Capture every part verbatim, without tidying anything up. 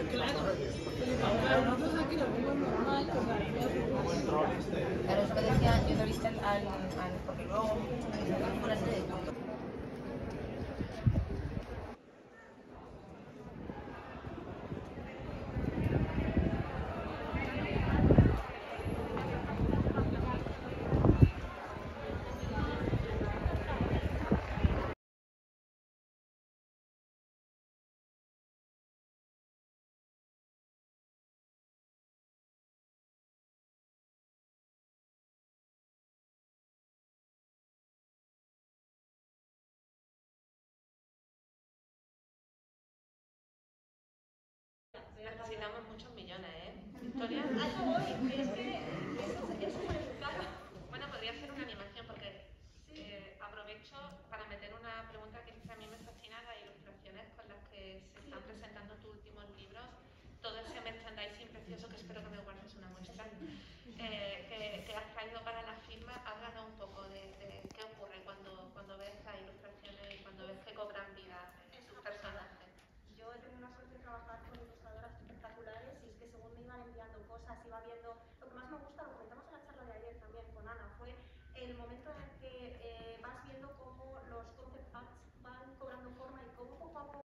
Claro, nosotros aquí lo vemos normal, pues la Claro, es que decía, yo no he visto al, al, al porque luego me dicen por la serie de todo. Necesitamos muchos millones, ¿eh? Victoria. Ah, yo voy. Es que eso es súper caro. Bueno, podría ser una animación porque eh, aprovecho para meter una pregunta que a mí me fascina, las ilustraciones con las que se están presentando tus últimos libros, todo ese merchandising precioso que espero que me guardes una muestra, eh, que, que has traído para la firma. Háblanos un poco de, de qué ocurre cuando, cuando ves las ilustraciones y cuando ves que cobran vida sus personajes. Yo he tenido la suerte de trabajar con ilustradoras espectaculares y es que según me iban enviando cosas, iba viendo... Lo que más me gusta, lo comentamos en la charla de ayer también con Ana, fue el momento en el que eh, vas viendo cómo los concept arts van cobrando forma y cómo poco a poco...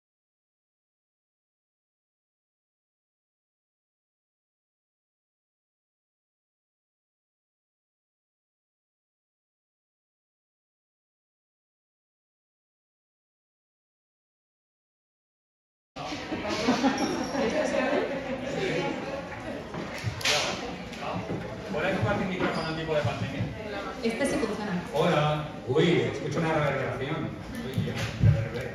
¿Puedes compartir micrófono en tipo de pandemia? Este sí funciona. Hola. Uy, escucho una reverberación. Uy, yo, reverbera.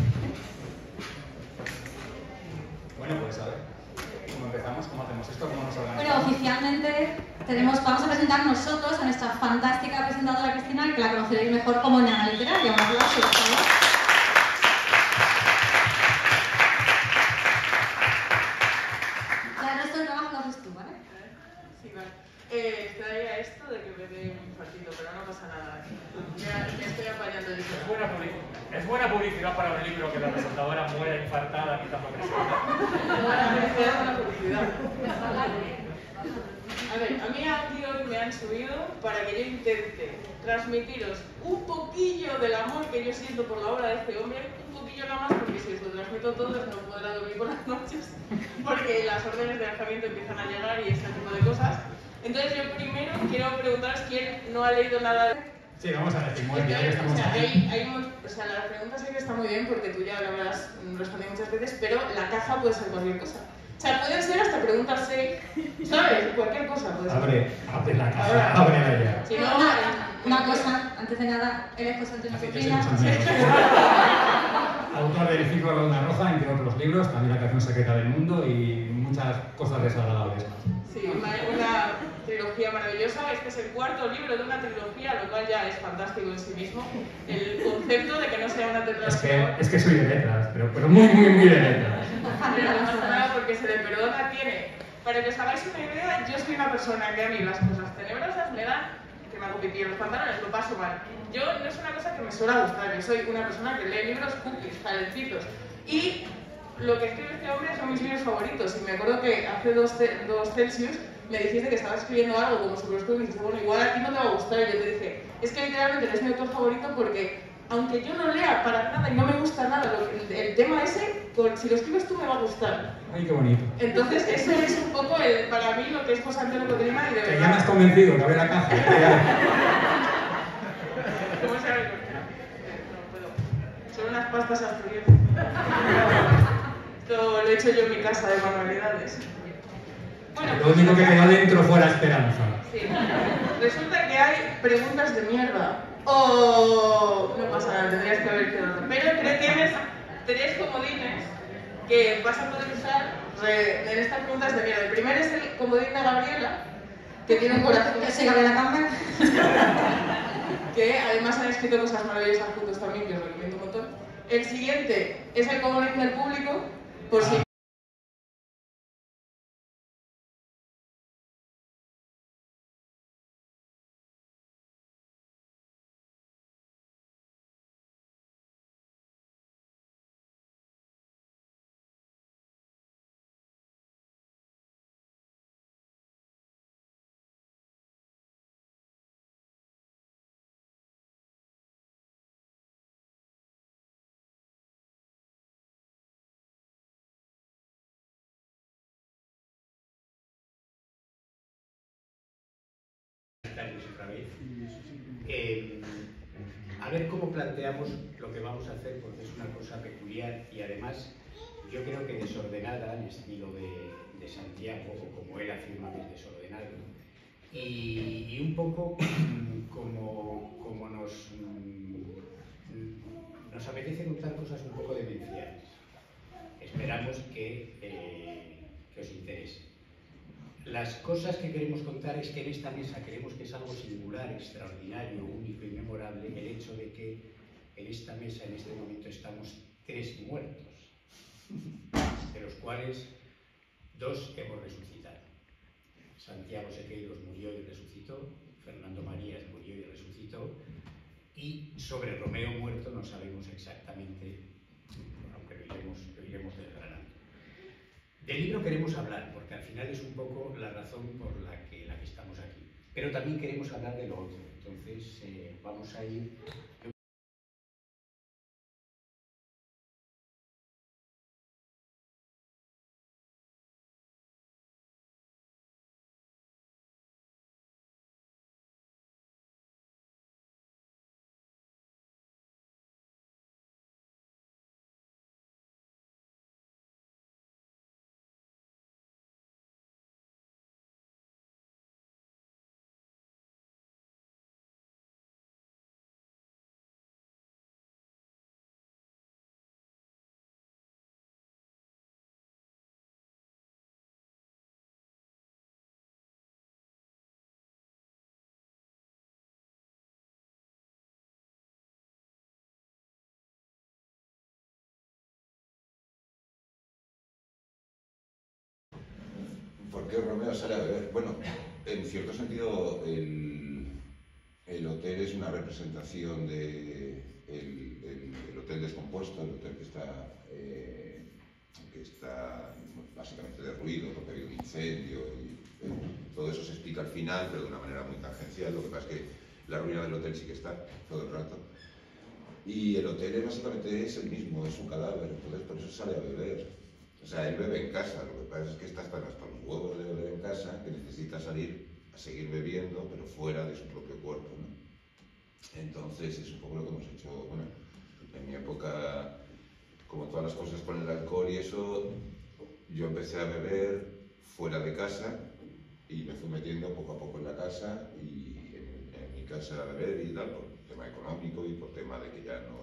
Bueno, pues a ver. ¿Cómo empezamos? ¿Cómo hacemos esto? ¿Cómo nos organizamos? Bueno, oficialmente tenemos, vamos a presentar nosotros a nuestra fantástica presentadora Cristina, que la conoceréis mejor como Nana Literaria. Un aplauso, por favor. Ya el resto del trabajo lo haces tú, ¿vale? Sí, vale. Eh, extraía esto de que me dé un partido, pero no pasa nada. Ya me estoy apañando yo. Es buena, publicidad. es buena publicidad para un libro que la presentadora muere infartada quitando presión. Buena publicidad, buena publicidad. A ver, a mí aquí hoy me han subido para que yo intente transmitiros un poquillo del amor que yo siento por la obra de este hombre, un poquillo nada más, porque si os lo transmito todo no podrá dormir por las noches, porque las órdenes de alojamiento empiezan a llegar y este tipo de cosas. Entonces yo primero quiero preguntaros quién no ha leído nada de... Sí, vamos a decir, muy bien, ya estamos o sea, aquí. hay, hay un, o sea, la pregunta sí que está muy bien porque tú ya lo habrás respondido muchas veces, pero la caja puede ser cualquier cosa. O sea, pueden ser hasta preguntas seis, ¿sabes? Cualquier cosa puede ser. Abre, abre la caja, Ahora, ábrela ya. Si no, una, en- una cosa, antes de nada, él es José Antonio Así que Sofía. soy José Antonio. Autor del ciclo La Luna Roja, entre otros libros, también La canción secreta del mundo y muchas cosas desagradables más. Sí, una, una trilogía maravillosa. Este es el cuarto libro de una trilogía, lo cual ya es fantástico en sí mismo. El concepto de que no sea una Es trilogía. que, es que soy de letras, pero, pero muy, muy, muy de letras. Pero no pasa nada porque se le perdona, tiene. Para que os hagáis una idea, yo soy una persona que a mí las cosas tenebrosas me dan que me hago pipí en los pantalones, lo paso mal. Yo no es una cosa que me suele gustar, yo soy una persona que lee libros cookies, calentitos. Y lo que escribe este hombre son mis libros favoritos. Y me acuerdo que hace dos, dos Celsius me dijiste que estabas escribiendo algo como sobre los cómics y dijiste, bueno, igual a ti no te va a gustar. Y yo te dije, es que literalmente eres mi autor favorito porque, aunque yo no lea para nada y no me gusta nada lo que, el, el tema ese, con, si lo escribes tú me va a gustar. Ay, qué bonito. Entonces, eso es un poco el, para mí lo que es José Antonio Cotrina y de Que verdad. ya me has convencido, que abre la caja. Ya. ¿Cómo se abre? No puedo. Son unas pastas asturianas. Esto lo he hecho yo en mi casa de manualidades. Bueno, Lo único que queda dentro fue la esperanza. sí. Resulta que hay preguntas de mierda. O no pasa nada, tendrías que haber quedado. Pero creo que tienes tres comodines que vas a poder usar en estas preguntas de mierda. El primero es el comodín de Gabriela, que tiene un corazón. Yo soy Gabriela Campbell. Que además han escrito cosas maravillosas juntos también, que os recomiendo un montón. El siguiente es el comodín del público, por si otra vez. Eh, a ver cómo planteamos lo que vamos a hacer, porque es una cosa peculiar y además yo creo que desordenada, al estilo de, de Santiago, o como él afirma que es desordenado, y, y un poco como, como nos, nos apetece contar cosas un poco demenciales. Esperamos que, eh, que os interese. Las cosas que queremos contar es que en esta mesa creemos que es algo singular, extraordinario, único y memorable el hecho de que en esta mesa en este momento estamos tres muertos, de los cuales dos hemos resucitado. Santiago Sequeiros murió y resucitó, Fernando Marías murió y resucitó, y sobre Romeo muerto no sabemos exactamente, aunque lo iremos, lo iremos desgranando. Del libro queremos hablar, porque al final es un poco la razón por la que, la que estamos aquí. Pero también queremos hablar de lo otro. Entonces, eh, vamos a ir... ¿Por qué Romeo sale a beber? Bueno, en cierto sentido, el, el hotel es una representación de el, el, el hotel descompuesto, el hotel que está, eh, que está básicamente derruido porque ha habido un incendio y eh, todo eso se explica al final, pero de una manera muy tangencial. Lo que pasa es que la ruina del hotel sí que está todo el rato. Y el hotel es, básicamente es el mismo, es un cadáver, entonces por eso sale a beber. O sea, él bebe en casa, lo que pasa es que está hasta los huevos de beber en casa, que necesita salir a seguir bebiendo, pero fuera de su propio cuerpo, ¿no? Entonces es un poco lo que hemos hecho, bueno, en mi época, como todas las cosas con el alcohol y eso, yo empecé a beber fuera de casa y me fui metiendo poco a poco en la casa y en, en mi casa a beber y tal, por tema económico y por tema de que ya no